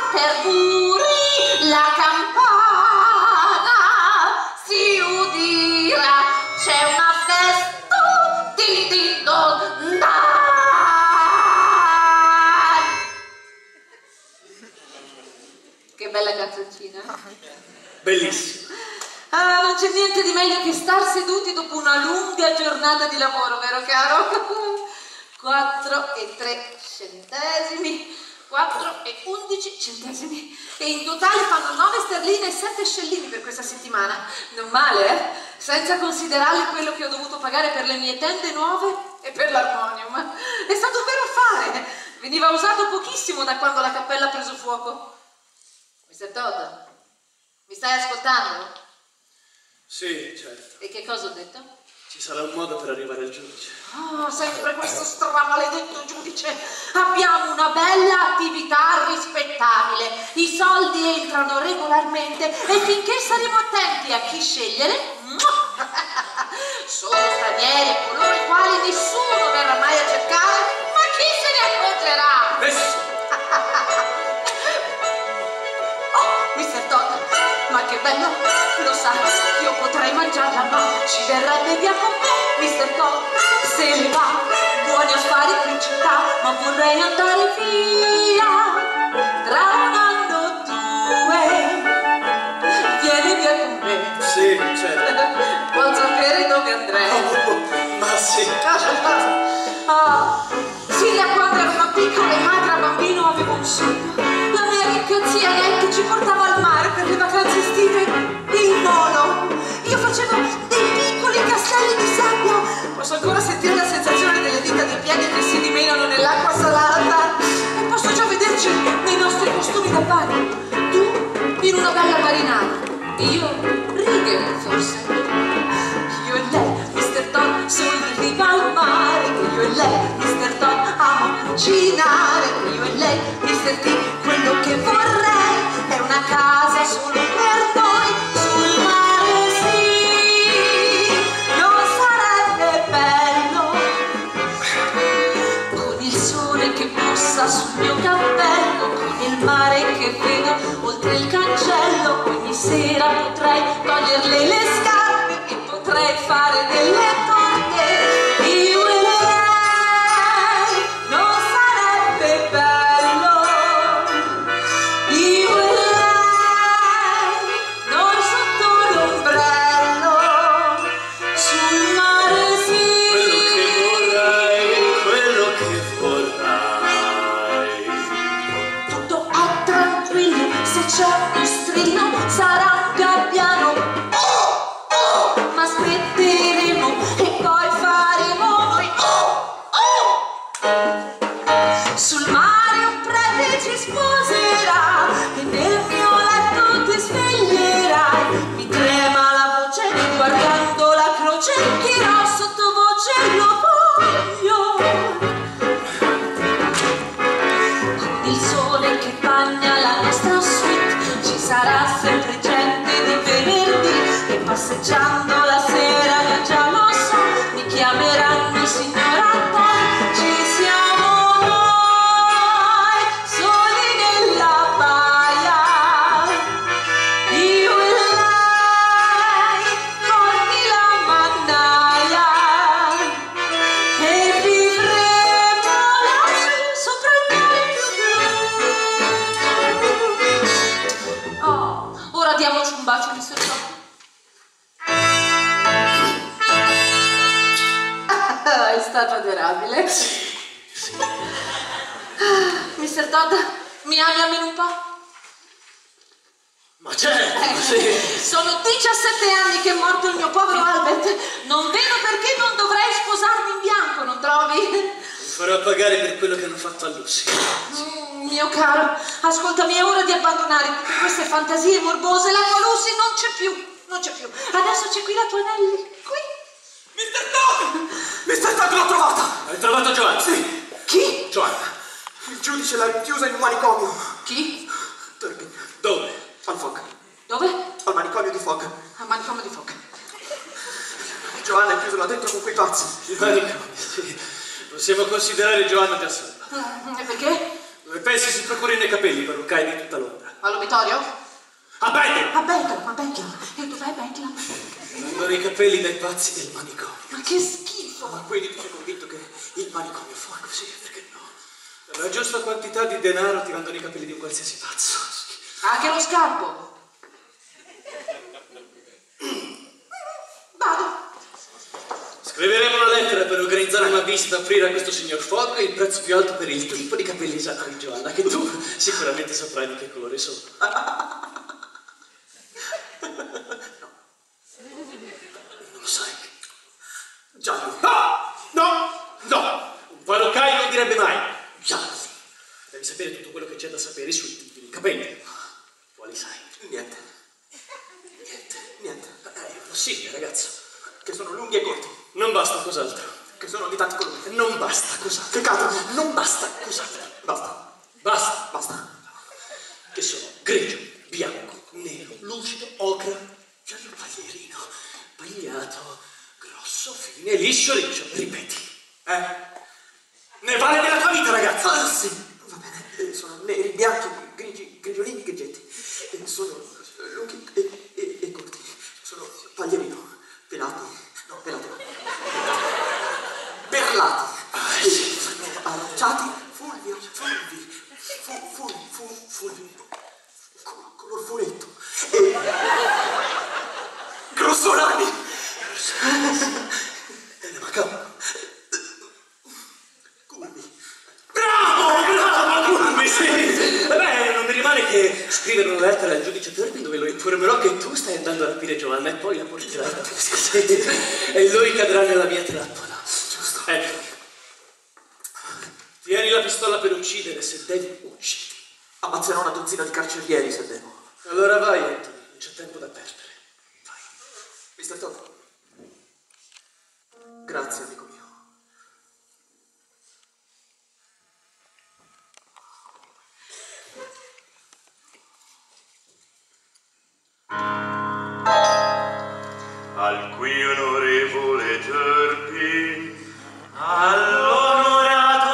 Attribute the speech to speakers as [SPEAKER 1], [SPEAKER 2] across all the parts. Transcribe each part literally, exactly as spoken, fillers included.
[SPEAKER 1] Canterbury, la campana si udirà, c'è una festa, din din don dan. Che bella canzoncina.
[SPEAKER 2] Bellissima.
[SPEAKER 1] Ah, non c'è niente di meglio che star seduti dopo una lunga giornata di lavoro, vero caro? quattro e tre centesimi, quattro e undici centesimi. E in totale fanno nove sterline e sette scellini per questa settimana. Non male, eh? Senza considerare quello che ho dovuto pagare per le mie tende nuove e per l'armonium. È stato un vero affare. Veniva usato pochissimo da quando la cappella ha preso fuoco. mister Todd, mi stai ascoltando?
[SPEAKER 2] Sì, certo.
[SPEAKER 1] E che cosa ho detto?
[SPEAKER 2] Ci sarà un modo per arrivare al giudice.
[SPEAKER 1] Oh, sempre questo stramaledetto giudice. Abbiamo una bella attività rispettabile. I soldi entrano regolarmente e finché saremo attenti a chi scegliere, sono stranieri e coloro i quali nessuno verrà mai a cercare, ma chi se ne accorgerà?
[SPEAKER 2] Nessuno.
[SPEAKER 1] Oh, mister Todd, ma che bello! Lo sa, io potrei mangiarla, ma ci verrebbe via con me, mister Todd. Se ne va, buoni affari qui in città, ma vorrei andare via tra un anno o due. Vieni via con me.
[SPEAKER 2] Sì, certo.
[SPEAKER 1] Vuol sapere dove andrei?
[SPEAKER 2] Oh, ma sì.
[SPEAKER 1] Ah, sì, da quando ero una piccola e magra bambino avevo un sogno. La mia ricca zia Annette ci portava al mare per le vacanze estive in volo. Io facevo dei piccoli castelli di sabbia. Posso ancora sentire la sensazione delle dita dei piedi che si dimenano nell'acqua salata. E posso già vederci nei nostri costumi da bagno. Tu in una bella marinara e io righe, forse. Io e lei, mister Todd, sulla riva al mare. Io e lei, mister Todd, amo cucinare. Io e lei, mister T, quello che vorrei è una casa solo per noi sul mare, sì. Non sarebbe bello con il sole che bussa sul mio cappello, con il mare che vedo oltre il cancello. Ogni sera potrei toglierle le scarpe e potrei fare delle torte. Io e lei, non sarebbe bello. Io e lei, noi sotto l'ombrello, sul mare, sì.
[SPEAKER 2] Quello che vorrai, quello che vorrai.
[SPEAKER 1] Tutto è tranquillo, se c'è uno strillo sarà un gabbiano. Oh, oh, ma aspetteremo e poi faremo noi. Oh, oh. Sul mare un prete ci sposerà e nel mio letto ti sveglierai. Mi trema la voce guardando la croce, dirò sottovoce lo voglio. Con il sole che bagna la nostra suite ci sarà sempre gente di venerdì. E passeggiando la sera, io già lo so, mi chiameranno signora Todd. Ci siamo noi, soli nella baia. Io e lei, porti la mannaia e vivremo lassù sopra il mare più blu. Oh, ora diamoci un bacio, mister Todd. È stato adorabile.
[SPEAKER 2] Sì, sì.
[SPEAKER 1] mister Todd, mi ami almeno un po'?
[SPEAKER 2] Ma certo,
[SPEAKER 1] Eh,
[SPEAKER 2] sì.
[SPEAKER 1] Sono diciassette anni che è morto il mio povero Albert. Non vedo perché non dovrei sposarmi in bianco, non trovi?
[SPEAKER 2] Mi farò pagare per quello che hanno fatto a Lucy.
[SPEAKER 1] Mm, mio caro, ascoltami, è ora di abbandonare tutte queste fantasie morbose. La tua Lucy non c'è più, non c'è più. Adesso c'è qui la tua Nelly, qui.
[SPEAKER 3] mister Todd! mister Todd, l'ho trovata!
[SPEAKER 2] Hai trovato Giovanna?
[SPEAKER 3] Sì,
[SPEAKER 1] Chi?
[SPEAKER 2] Giovanna.
[SPEAKER 3] il giudice l'ha rinchiusa in un manicomio.
[SPEAKER 1] Chi?
[SPEAKER 3] Turpin,
[SPEAKER 2] Dove?
[SPEAKER 3] al Fog,
[SPEAKER 1] Dove?
[SPEAKER 3] al manicomio di Fog.
[SPEAKER 1] A manicomio di Foca.
[SPEAKER 3] Giovanna è chiusa là dentro con quei pazzi.
[SPEAKER 2] Il manicomio, sì. Possiamo considerare Giovanna già salva.
[SPEAKER 1] Mm, e perché?
[SPEAKER 2] Penso pensi si procurino i capelli per ruccare di tutta Londra?
[SPEAKER 1] All'obitorio?
[SPEAKER 2] A Beckham!
[SPEAKER 1] A Beckham, a Beckham. E dov'è Beckham?
[SPEAKER 2] Vengono i capelli dai pazzi del manicomio.
[SPEAKER 1] Ma che schifo!
[SPEAKER 3] Ma quindi tu sei convinto che il manicomio fa così? Perché no?
[SPEAKER 2] Per la giusta quantità di denaro ti vendono i capelli di un qualsiasi pazzo.
[SPEAKER 1] Anche lo scalpo. Vado.
[SPEAKER 2] Scriveremo una lettera per organizzare una visita a offrire a questo signor Fogg il prezzo più alto per il tipo di capelli esatto di Giovanna, che tu sicuramente saprai di che colore sono. Non lo sai.
[SPEAKER 3] Giallo.
[SPEAKER 2] No! No! No! Un parruccaio non direbbe mai gialli. Devi sapere tutto quello che c'è da sapere sui tipi di capelli. Quali sai?
[SPEAKER 3] Niente. Niente. Niente.
[SPEAKER 2] È impossibile, ragazzo.
[SPEAKER 3] Che sono lunghi e corti.
[SPEAKER 2] Non basta cos'altro.
[SPEAKER 3] Che sono di tanti colori.
[SPEAKER 2] Non basta cos'altro.
[SPEAKER 3] Che cadono.
[SPEAKER 2] Non basta cos'altro.
[SPEAKER 3] Basta.
[SPEAKER 2] Basta.
[SPEAKER 3] Basta.
[SPEAKER 2] Che sono grigio, bianco, nero, lucido, ocra, giallo paglierino, pagliato, grosso, fine, liscio, riccio. Ripeti.
[SPEAKER 3] Eh?
[SPEAKER 2] Ne vale della tua vita, ragazzo.
[SPEAKER 3] Ah, sì. Va bene. Eh, sono neri, bianchi, grigi, grigiolini, grigietti. Eh, sono lunghi e, e, e corti. Sono paglierino, pelati. No, pelati no. Perlati.
[SPEAKER 2] Ah,
[SPEAKER 3] Eh,
[SPEAKER 2] sì.
[SPEAKER 3] sono aranciati, fulvi, fulvi, fu, fulvi, fu, fulvi. Col- Color furetto. E... grossolani.
[SPEAKER 2] E ma cavolo.
[SPEAKER 3] Curvi.
[SPEAKER 2] Bravo, bravo, curvi, sì. Beh, non mi rimane che scrivere una lettera al giudice Turpin dove lo informerò che tu stai andando a rapire Giovanna e poi la porterai a Tuscany e lui cadrà nella mia trappola.
[SPEAKER 3] Giusto.
[SPEAKER 2] Ecco. Tieni la pistola per uccidere, se devi uccidi.
[SPEAKER 3] Ammazzerò una dozzina di carcerieri se devo.
[SPEAKER 2] Allora vai, Anthony, non c'è tempo da perdere. Vai.
[SPEAKER 3] mister Todd. Grazie, amico mio.
[SPEAKER 4] Al qui onorevole Turpin,
[SPEAKER 5] All'onorato,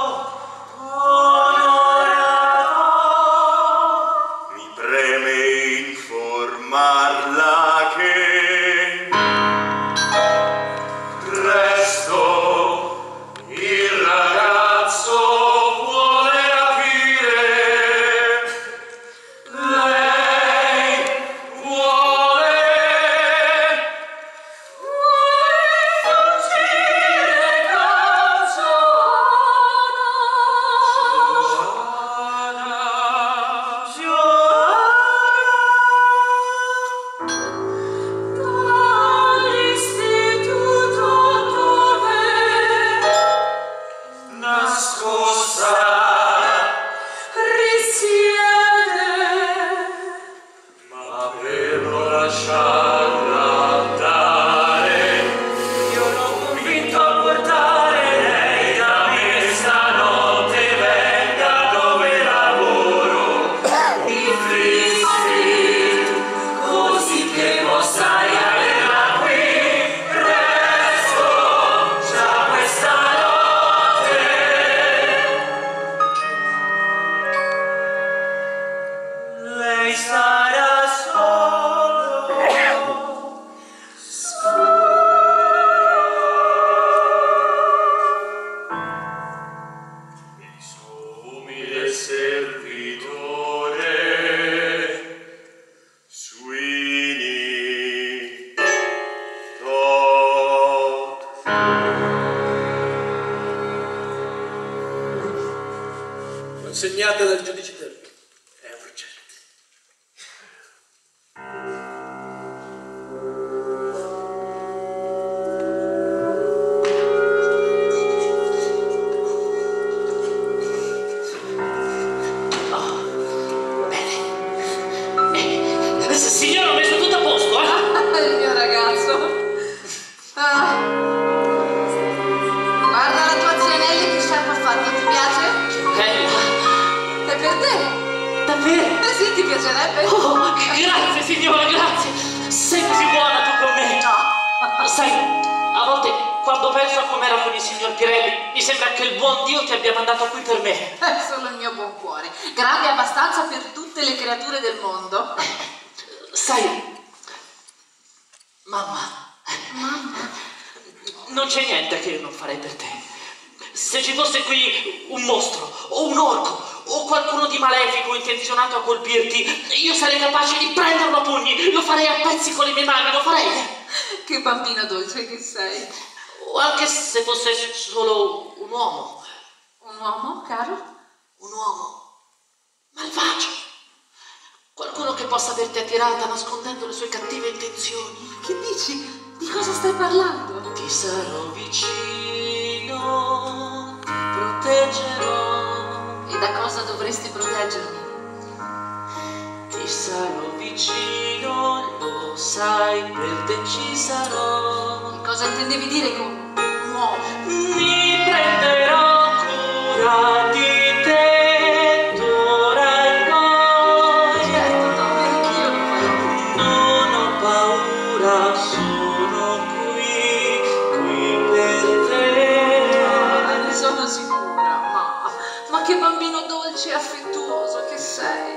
[SPEAKER 5] onorato,
[SPEAKER 4] mi preme informarla che presto il ragazzo vuole rapire. Lei vuole ma per non lasciarla andare, io l'ho convinto a portare lei da me stanotte. Venga dove lavoro, in Fleet Street, così che possa riaverla qui presto, già questa notte. Lei sarà solo il suo umile servitore Sweeney Todd.
[SPEAKER 2] Consegnatela al giudice Turpin. È urgente.
[SPEAKER 5] Signore, ho messo tutto a posto, eh?
[SPEAKER 1] Il mio ragazzo. Ah. Guarda la tua zia Nelly che sciarpa ha fatto, ti piace?
[SPEAKER 5] Bella,
[SPEAKER 1] È per te?
[SPEAKER 5] davvero?
[SPEAKER 1] Eh sì, ti piacerebbe?
[SPEAKER 5] Oh, grazie signora, grazie. Sei così buona tu con me.
[SPEAKER 1] No.
[SPEAKER 5] Sai, a volte quando penso a com'era con il signor Pirelli, mi sembra che il buon Dio ti abbia mandato qui per me.
[SPEAKER 1] È solo il mio buon cuore. grande, grande abbastanza per tutte le creature del mondo.
[SPEAKER 5] Sai, mamma,
[SPEAKER 1] Mamma,
[SPEAKER 5] non c'è niente che io non farei per te. Se ci fosse qui un mostro, o un orco, o qualcuno di malefico intenzionato a colpirti, io sarei capace di prenderlo a pugni, lo farei a pezzi con le mie mani, lo farei.
[SPEAKER 1] che bambino dolce che sei.
[SPEAKER 5] O anche se fosse solo un uomo.
[SPEAKER 1] Un uomo, caro?
[SPEAKER 5] Un uomo malvagio. Qualcuno che possa averti attirata nascondendo le sue cattive intenzioni.
[SPEAKER 1] Che dici? Di cosa stai parlando?
[SPEAKER 5] Ti sarò vicino, ti proteggerò.
[SPEAKER 1] E da cosa dovresti proteggermi?
[SPEAKER 5] Ti sarò vicino, lo sai, per te ci sarò.
[SPEAKER 1] Che cosa intendevi dire con un uomo?
[SPEAKER 5] Mi prenderò cura di te, d'ora in poi.
[SPEAKER 1] Certo, Tommy, anch'io lo farò.
[SPEAKER 5] Non ho paura, sono qui, qui per te.
[SPEAKER 1] Ah, ne sono sicura, ma, ma che bambino dolce e affettuoso che sei.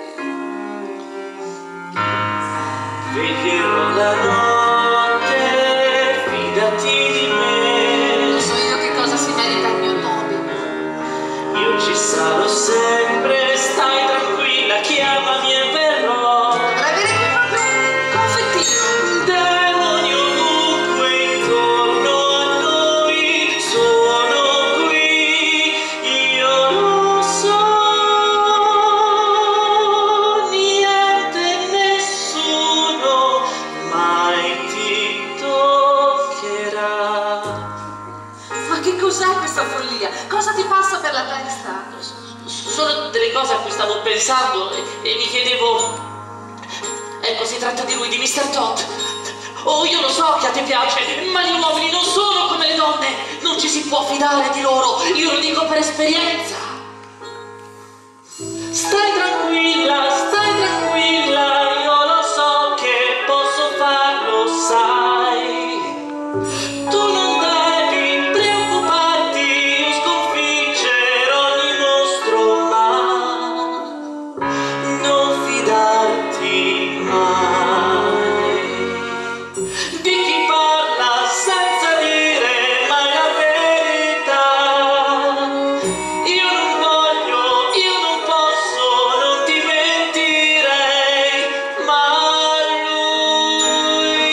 [SPEAKER 5] Veglierò la notte, fidati di me.
[SPEAKER 1] Lo so io che cosa si merita il mio Toby.
[SPEAKER 5] Io ci sarò sempre, stai tranquilla, chiamami e verrò.
[SPEAKER 1] Dovrei avere qui proprio un confettino.
[SPEAKER 5] Demoni ovunque intorno a noi, sono qui, io lo so. Niente, nessuno mai ti toccherà.
[SPEAKER 1] Ma che cos'è questa follia? Cosa ti passa per la testa?
[SPEAKER 5] Sono delle cose a cui stavo pensando e, e mi chiedevo, ecco, si tratta di lui, di mister Todd. Oh, io lo so che a te piace, ma gli uomini non sono come le donne, non ci si può fidare di loro, io lo dico per esperienza. Stai tranquilla, stai tranquilla, io lo so che posso farlo, sai. Tu non devi preoccuparti, io sconfiggerò ogni mostro, ma non fidarti mai di chi parla senza dire mai la verità. Io non voglio, io non posso, non ti mentirei, ma lui.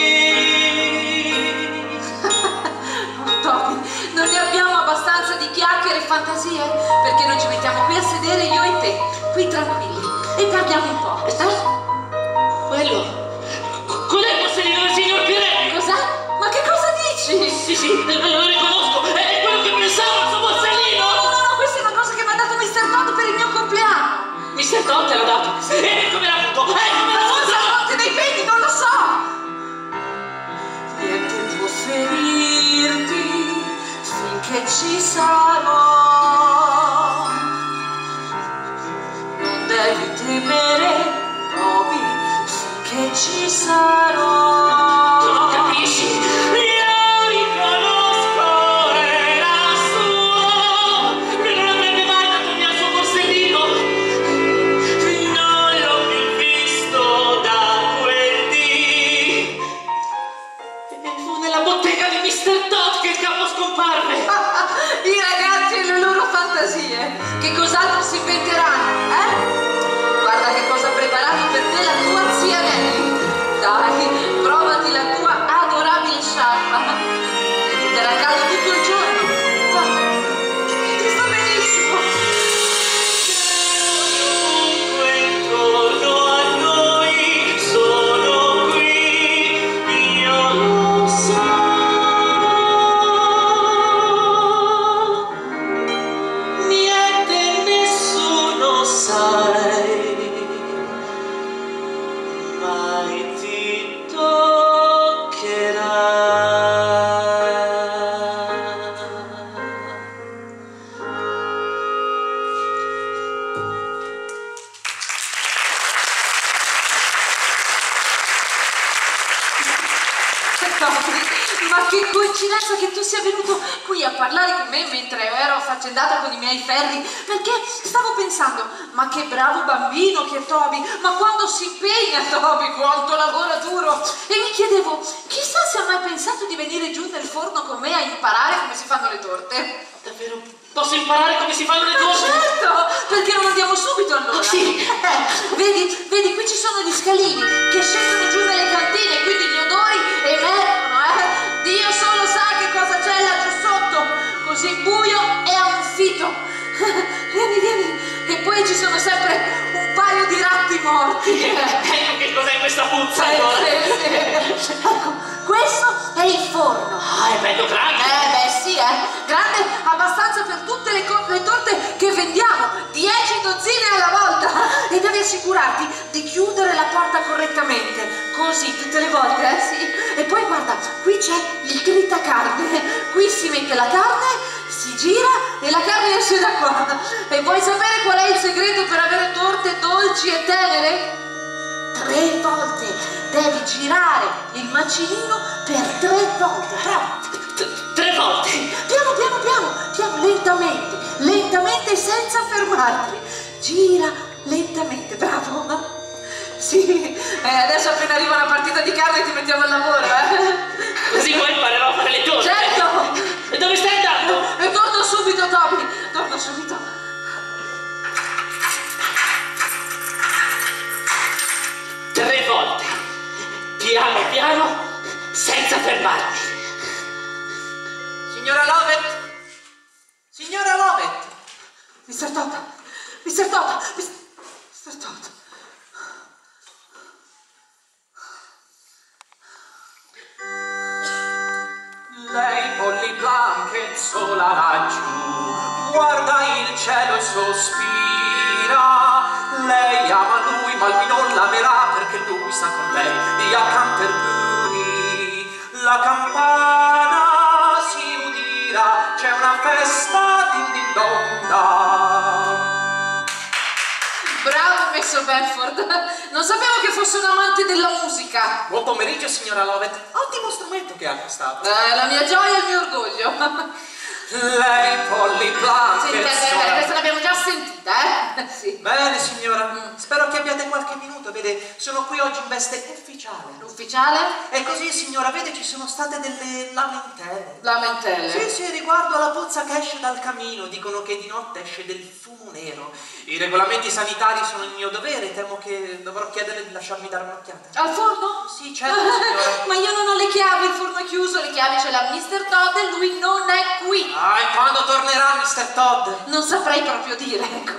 [SPEAKER 1] Oh, Toby, non ne abbiamo abbastanza di chiacchiere e fantasie? Perché non ci mettiamo qui a sedere io e te, qui tranquilli, e parliamo un po', eh?
[SPEAKER 5] Quello, quello è il possedino del signor Pirelli.
[SPEAKER 1] Cos'è? Ma che cosa dici?
[SPEAKER 5] Sì, sì, lo riconosco, è quello che pensavo al suo
[SPEAKER 1] No,
[SPEAKER 5] borsellino.
[SPEAKER 1] no, no, questa è una cosa che mi ha dato mister Todd per il mio compleanno.
[SPEAKER 5] mister Todd te l'ha dato, e come l'ha avuto, e come
[SPEAKER 1] Ma
[SPEAKER 5] l'ha
[SPEAKER 1] forse
[SPEAKER 5] avuto.
[SPEAKER 1] la notte dei peni, non lo so. Niente può ferirti finché ci sarò. Non devi temere, Toby, finché ci sarò.
[SPEAKER 5] Tu non capisci, io riconosco, era suo, lui non avrebbe mai dato via il suo borsellino, non l'ho più visto da quel dì, e fu nella bottega di mister Todd che il capo scomparve.
[SPEAKER 1] I ragazzi e le loro fantasie, che cos'altro si inventeranno, eh? Guarda che cosa ha preparato per te la tua zia Nelly. Dai, provati la tua adorabile sciarpa. E ti terrà caldo tutto il giorno. Guarda, ti sta benissimo.
[SPEAKER 5] Ovunque intorno a noi, sono qui, io lo so. Niente, nessuno sai, mai ti toccherà.
[SPEAKER 1] Ma che coincidenza che tu sia venuto qui a parlare con me mentre ero affaccendata con i miei ferri, perché stavo pensando, ma che bravo bambino che è Toby, ma quando si impegna Toby, quanto lavora duro. E mi chiedevo, chissà se ha mai pensato di venire giù nel forno con me a imparare come si fanno le torte.
[SPEAKER 5] Davvero? Posso imparare come si fanno le torte?
[SPEAKER 1] Ah, certo, perché non andiamo subito allora?
[SPEAKER 5] Sì.
[SPEAKER 1] Eh, vedi, vedi, qui ci sono gli scalini che scendono giù nelle cantine, quindi gli odori emergono, eh? Dio solo sa che cosa c'è laggiù sotto, così buio e amfito. Vieni, vieni. E poi ci sono sempre un paio di ratti morti.
[SPEAKER 5] Ecco che cos'è questa puzza
[SPEAKER 1] Sì,
[SPEAKER 5] allora.
[SPEAKER 1] sì, sì. Ecco, questo è il forno.
[SPEAKER 5] Ah, è bello grande.
[SPEAKER 1] Eh beh sì, eh. Grande abbastanza per tutte le, le torte che vendiamo, dieci dozzine alla volta. E devi assicurarti di chiudere la porta correttamente, così tutte le volte, eh sì. E poi guarda, qui c'è il tritacarne, qui si mette la carne, si gira e la carne esce da qua. E vuoi sapere qual è il segreto per avere torte dolci e tenere? Tre volte devi girare il macinino per tre volte. Bravo.
[SPEAKER 5] Tre volte.
[SPEAKER 1] Piano, piano, piano, piano, lentamente, lentamente senza fermarti. Gira lentamente, bravo. Sì, eh, adesso appena arriva una partita di carne ti mettiamo al lavoro, eh.
[SPEAKER 5] Così poi imparerò a fare le torte.
[SPEAKER 1] Certo.
[SPEAKER 5] E dove stai andando?
[SPEAKER 1] E torno subito, Toby, torno subito.
[SPEAKER 5] Tre volte. Piano, piano, senza fermarmi.
[SPEAKER 3] Signora Lovett? Signora Lovett?
[SPEAKER 1] mister Todd, mister Todd, mister Todd.
[SPEAKER 3] Lei, Polly Plunkett, sola laggiù, guarda il cielo e sospira. Lei ama lui, ma lui non l'amerà perché lui sta con lei. E a Canterbury la campana si udirà, c'è una festa din din don da.
[SPEAKER 1] Bravo, messo Bedford. Non sapevo che fosse un amante della musica.
[SPEAKER 3] Buon pomeriggio, signora Lovett. Ottimo strumento che ha acquistato.
[SPEAKER 1] Eh, la mia gioia e il mio orgoglio.
[SPEAKER 3] Lei, Polly Plunkett,
[SPEAKER 1] Sì, beh, beh,
[SPEAKER 3] sola-
[SPEAKER 1] beh, questa l'abbiamo già sentita, eh? Sì.
[SPEAKER 3] Bene, signora. Spero che abbiate qualche minuto. Vede, sono qui oggi in veste ufficiale.
[SPEAKER 1] L'ufficiale?
[SPEAKER 3] E così, signora, vede, ci sono state delle lamentele.
[SPEAKER 1] Lamentele.
[SPEAKER 3] Sì, sì, riguardo alla puzza che esce dal camino. Dicono che di notte esce del fumo nero. I regolamenti sanitari sono il mio dovere. Temo che dovrò chiederle di lasciarmi dare un'occhiata.
[SPEAKER 1] Al forno?
[SPEAKER 3] Sì, certo, signora.
[SPEAKER 1] Ma io non ho le chiavi, il forno è chiuso, le chiavi ce l'ha mister Todd e lui non è qui.
[SPEAKER 3] Ah, e quando tornerà, mister Todd?
[SPEAKER 1] Non saprei proprio dire, ecco.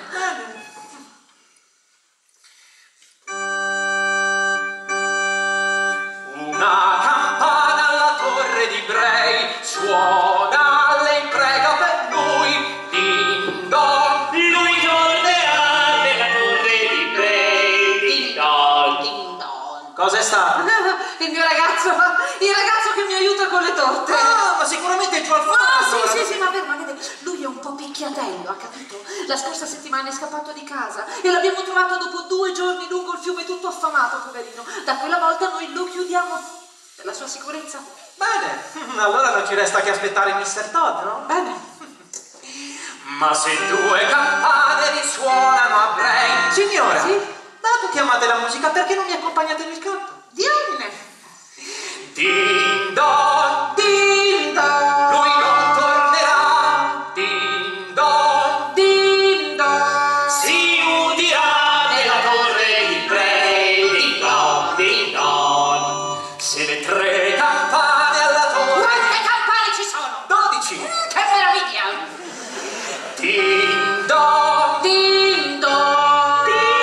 [SPEAKER 3] Una campana alla torre di Bray suona, lei prega per lui, ding dong.
[SPEAKER 5] Lui tornerà nella torre di Bray. Ding dong.
[SPEAKER 1] Ding dong.
[SPEAKER 3] Cos'è stato?
[SPEAKER 1] Il mio ragazzo, il ragazzo che mi aiuta con le torte.
[SPEAKER 3] Ah, ma sicuramente è giù al forno.
[SPEAKER 1] Ah,
[SPEAKER 3] allora.
[SPEAKER 1] sì, sì, sì, ma vero, ma vede, lui è un po' picchiatello, ha capito? La scorsa settimana è scappato di casa e l'abbiamo trovato dopo due giorni lungo il fiume tutto affamato, poverino. Da quella volta noi lo chiudiamo per la sua sicurezza.
[SPEAKER 3] Bene, allora non ci resta che aspettare mister Todd, no?
[SPEAKER 1] Bene.
[SPEAKER 3] Ma se due campane risuonano a Bray, signora,
[SPEAKER 1] Sì?
[SPEAKER 3] dato che amate la musica, perché non mi accompagnate nel canto?
[SPEAKER 1] Diamine.
[SPEAKER 3] Ding dong,
[SPEAKER 1] Ding dong.
[SPEAKER 3] lui non tornerà. Ding dong,
[SPEAKER 1] Ding dong.
[SPEAKER 5] Si udirà nella torre di Bray. Ding dong, ding dong.
[SPEAKER 3] se le tre campane alla torre.
[SPEAKER 1] Quante campane ci sono?
[SPEAKER 3] Dodici.
[SPEAKER 1] Che meraviglia.
[SPEAKER 3] Ding dong,
[SPEAKER 1] Ding dong.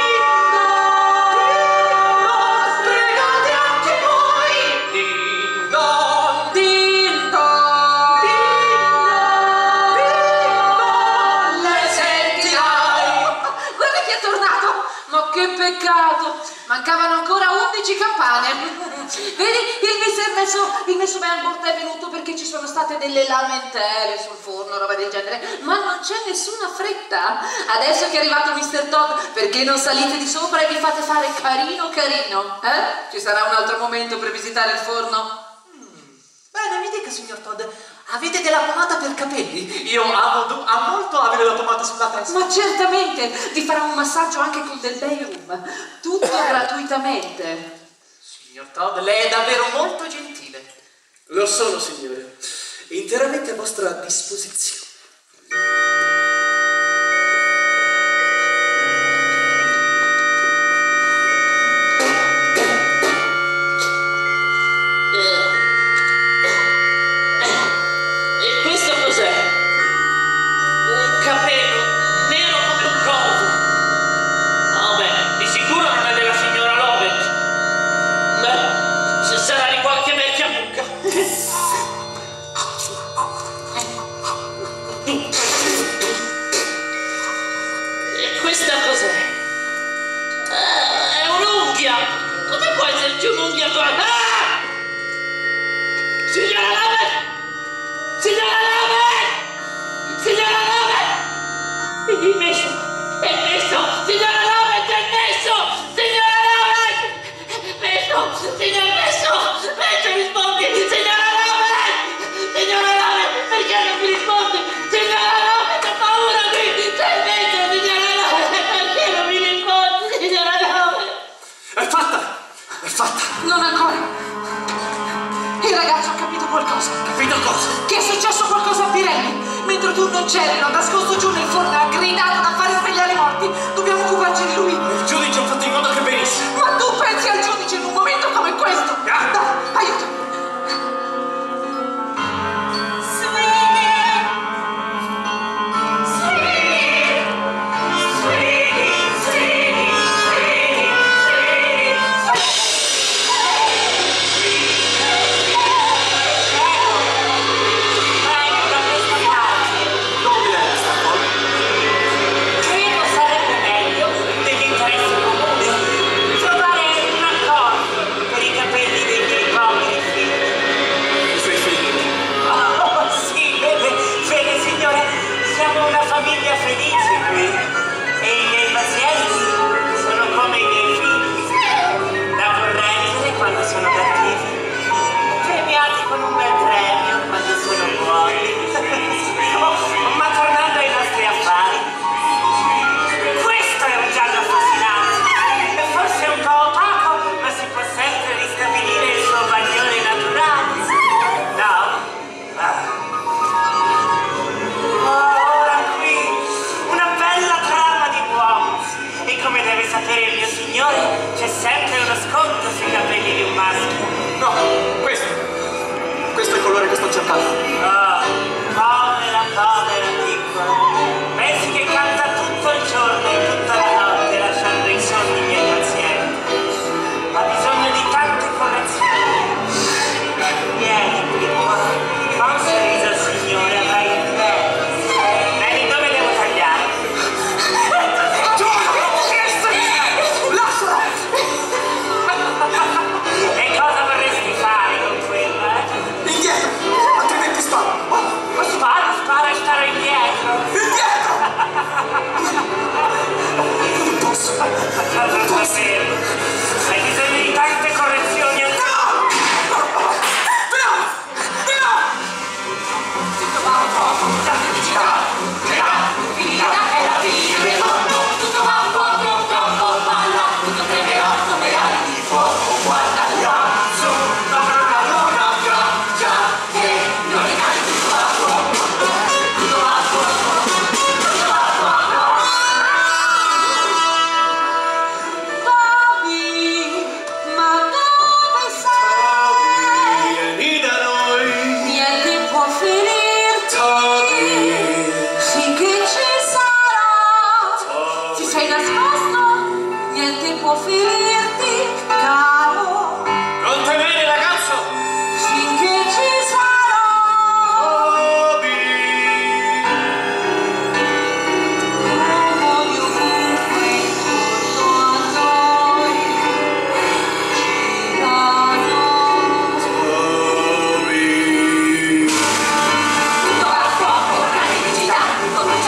[SPEAKER 3] pregate anche voi. Ding dong,
[SPEAKER 1] Ding dong.
[SPEAKER 3] le sentirai.
[SPEAKER 1] Guarda chi è tornato! Ma che peccato! Mancavano ancora undici campane. Vedi, il mister messo, il messo Benford è venuto perché ci sono state delle lamentele sul forno, roba del genere, ma non c'è nessuna fretta. Adesso che è arrivato mister Todd, perché non salite di sopra e vi fate fare carino carino? Eh? Ci sarà un altro momento per visitare il forno?
[SPEAKER 3] Bene, mi dica, signor Todd, avete della pomata per capelli? Io amo, amo molto avere la pomata sulla testa.
[SPEAKER 1] Ma certamente, ti farà un massaggio anche con del Bayroom, tutto gratuitamente.
[SPEAKER 3] Signor Todd, lei è davvero molto gentile.
[SPEAKER 2] Lo sono, signore, interamente a vostra disposizione.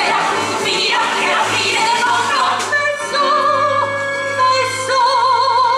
[SPEAKER 1] Messo, messo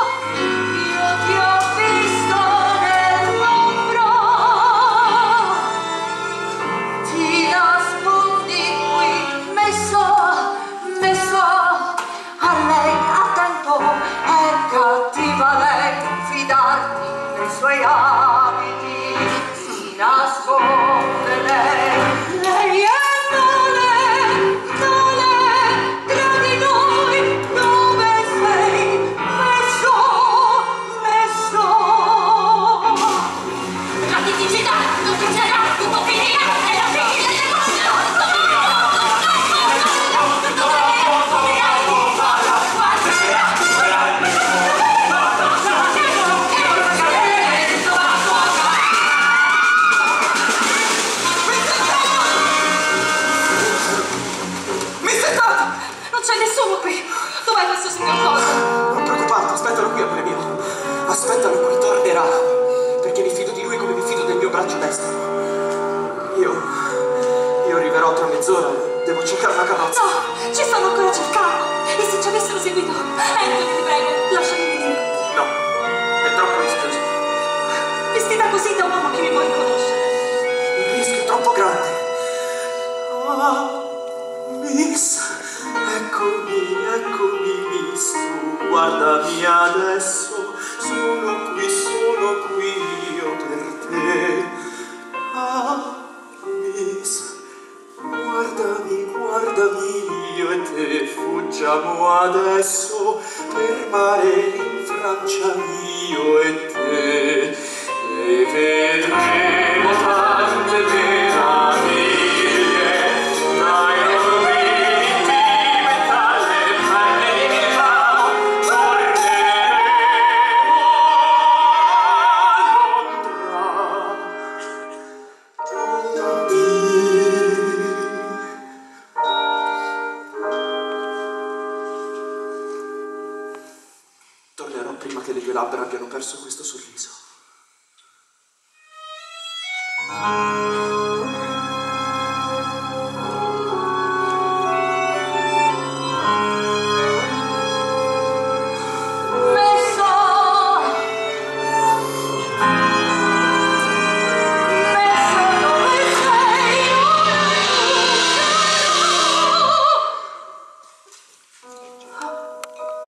[SPEAKER 3] presto. Io... io arriverò tra mezz'ora. Devo cercare una carrozza.
[SPEAKER 1] No, ci stanno ancora cercando. E se ci avessero seguito? Anthony, ti prego, lasciami venire.
[SPEAKER 3] No, è troppo rischioso.
[SPEAKER 1] Vestita così da un uomo che mi può riconoscere.
[SPEAKER 3] Il rischio è troppo grande. Ah, Miss, eccomi, eccomi, Miss. Tu guardami adesso. Sono qui, sono qui io per te. Ah, Miss, guardami, guardami, io e te fuggiamo adesso per mare in Francia, io e te, e vedremo tante meraviglie, dai rovini e dalle perle di Milano, torneremo a tornerò prima che le due labbra abbiano perso questo sorriso.